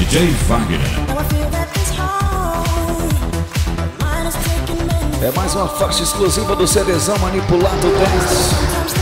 DJ Wagner. É mais uma faixa exclusiva do CDzão Manipulado Dance.